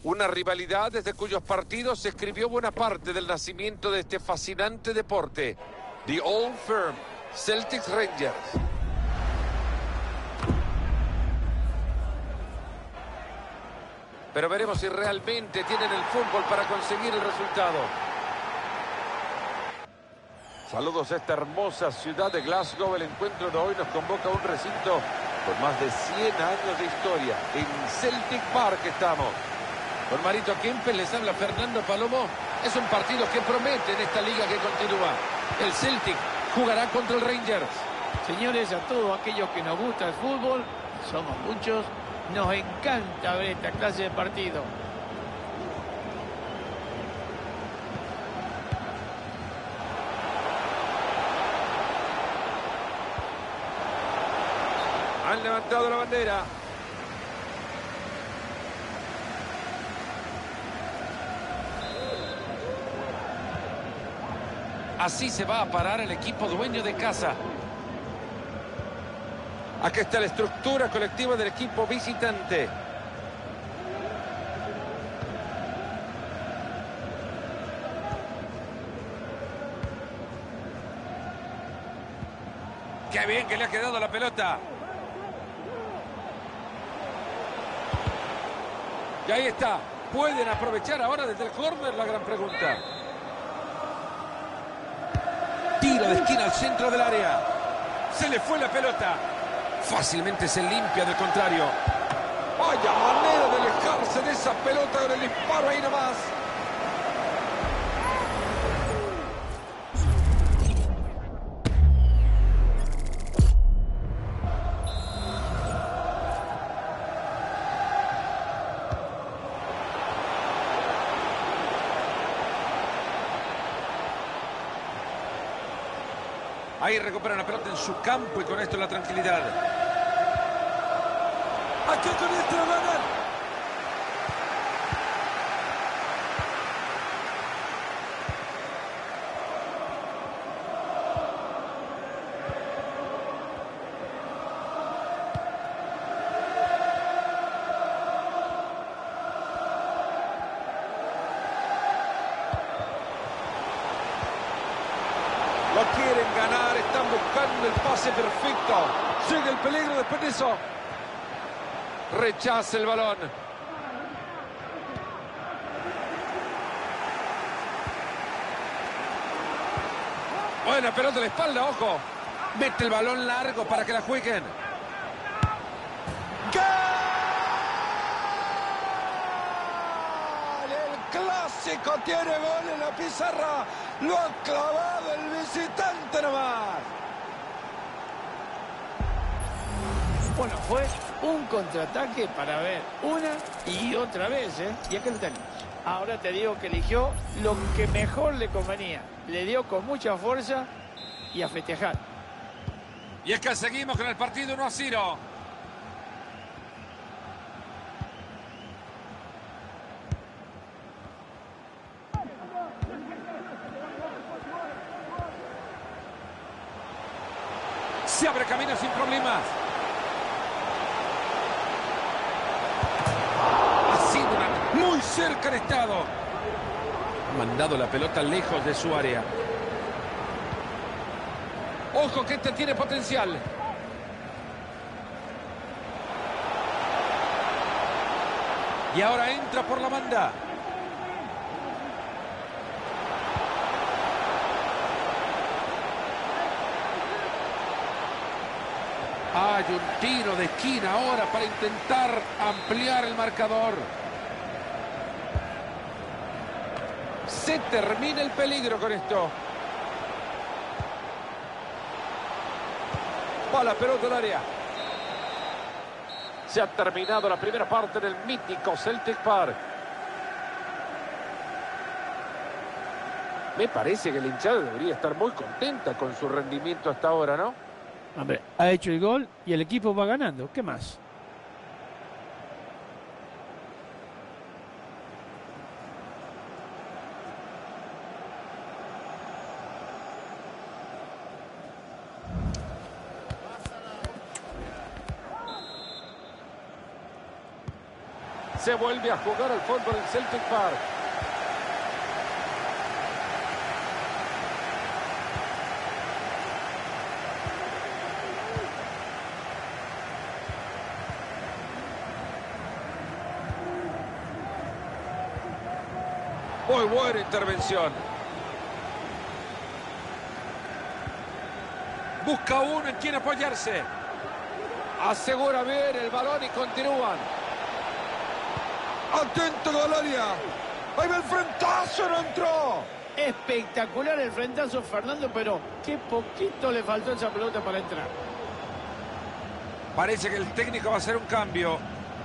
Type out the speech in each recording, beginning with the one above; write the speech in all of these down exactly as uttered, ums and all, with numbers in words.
Una rivalidad desde cuyos partidos se escribió buena parte del nacimiento de este fascinante deporte. The Old Firm, Celtics Rangers. Pero veremos si realmente tienen el fútbol para conseguir el resultado. Saludos a esta hermosa ciudad de Glasgow. El encuentro de hoy nos convoca a un recinto con más de cien años de historia. En Celtic Park estamos. Con Marito Kempes les habla Fernando Palomo. Es un partido que promete en esta liga que continúa. El Celtic jugará contra el Rangers. Señores, a todos aquellos que nos gusta el fútbol, somos muchos, nos encanta ver esta clase de partido. Han levantado la bandera. Así se va a parar el equipo dueño de casa. Aquí está la estructura colectiva del equipo visitante. ¡Qué bien que le ha quedado la pelota! Y ahí está. ¿Pueden aprovechar ahora desde el córner? La gran pregunta. Tiro de esquina al centro del área. Se le fue la pelota. Fácilmente se limpia del contrario. Vaya manera de alejarse de esa pelota con el disparo ahí nomás. Ahí recuperan la pelota en su campo y con esto la tranquilidad. Aquí con esto lo ganan. Lo quieren ganar, están buscando el pase perfecto. Sigue el peligro después de eso. Rechaza el balón. Buena pelota a la espalda, ojo. Mete el balón largo para que la jueguen. ¡Gol! El clásico tiene gol en la pizarra. Lo ha clavado el visitante nomás. Bueno, fue un contraataque para ver una y otra vez, ¿eh? Y acá lo tenemos. Ahora te digo que eligió lo que mejor le convenía. Le dio con mucha fuerza y a festejar. Y es que seguimos con el partido uno a cero. Se abre camino sin problemas. Ha sido una... muy cerca de estado. Ha mandado la pelota lejos de su área. Ojo que este tiene potencial. Y ahora entra por la banda. Hay un tiro de esquina ahora para intentar ampliar el marcador. Se termina el peligro con esto. Va la pelota al área. Se ha terminado la primera parte del mítico Celtic Park. Me parece que el hinchada debería estar muy contenta con su rendimiento hasta ahora, ¿no? Hombre, ha hecho el gol y el equipo va ganando. ¿Qué más? Se vuelve a jugar al fútbol en Celtic Park. Muy buena intervención. Busca uno en quien apoyarse. Asegura bien el balón y continúan. Atento Galaria. Ahí va el frentazo, no entró. Espectacular el frentazo, Fernando, pero qué poquito le faltó esa pelota para entrar. Parece que el técnico va a hacer un cambio.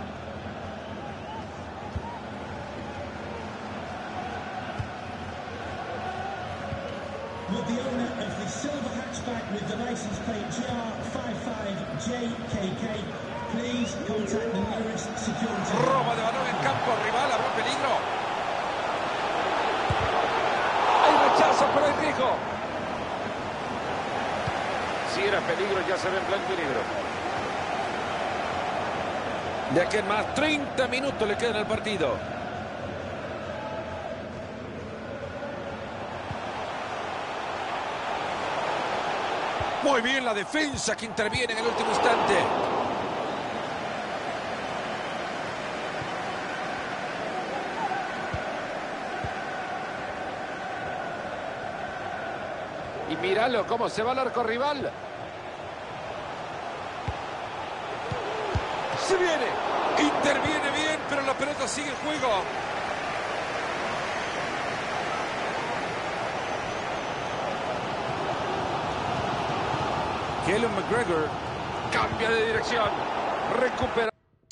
Will the owner of the silver hatchback with the license plate G R five five J K K please contact the nearest security? Roba de balón en campo rival, habrá peligro. Hay rechazo, pero hay riesgo. Si era peligro, ya se ve en blanco y negro. De aquí en más, treinta minutos le quedan al partido. Muy bien la defensa que interviene en el último instante. Y míralo cómo se va al arco rival. Se viene. Interviene bien, pero la pelota sigue en juego. Callum McGregor cambia de dirección. Recupera.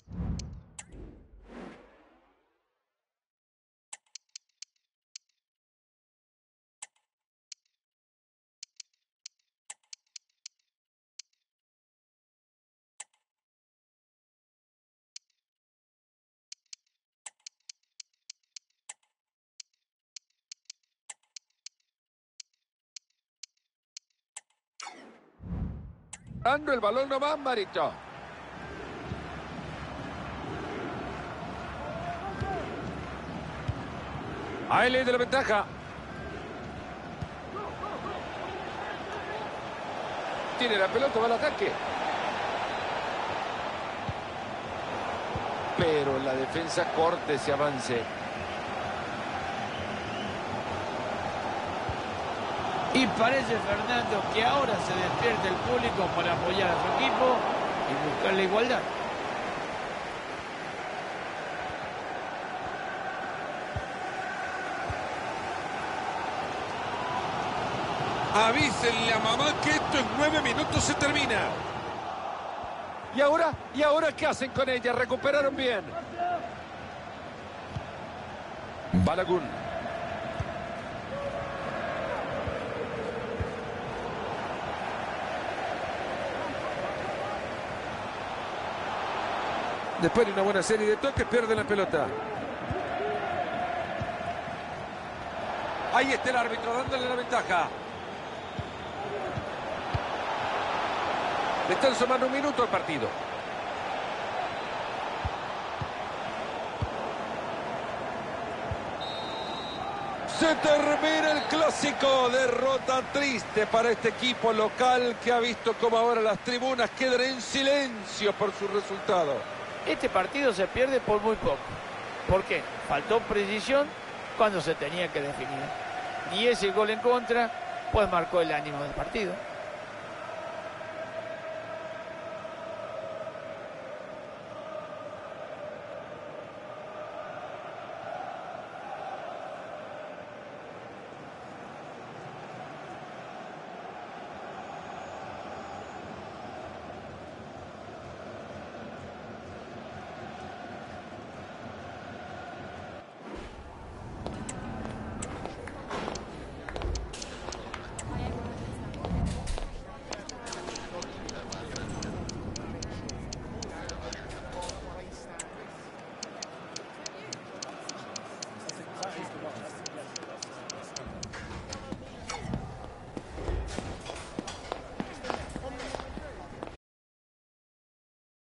Dando el balón nomás, Marito. Ahí le de la ventaja. Tiene la pelota, va al ataque. Pero la defensa corte ese avance. Y parece, Fernando, que ahora se despierta el público para apoyar a su equipo y buscar la igualdad. Avísenle a mamá que esto en nueve minutos se termina. ¿Y ahora? ¿Y ahora qué hacen con ella? Recuperaron bien. Balogun. Después de una buena serie de toques, pierde la pelota. Ahí está el árbitro dándole la ventaja. Le están sumando un minuto al partido. Se termina el clásico. Derrota triste para este equipo local que ha visto como ahora las tribunas quedan en silencio por su resultado. Este partido se pierde por muy poco. ¿Por qué? Faltó precisión cuando se tenía que definir. Y ese gol en contra, pues marcó el ánimo del partido.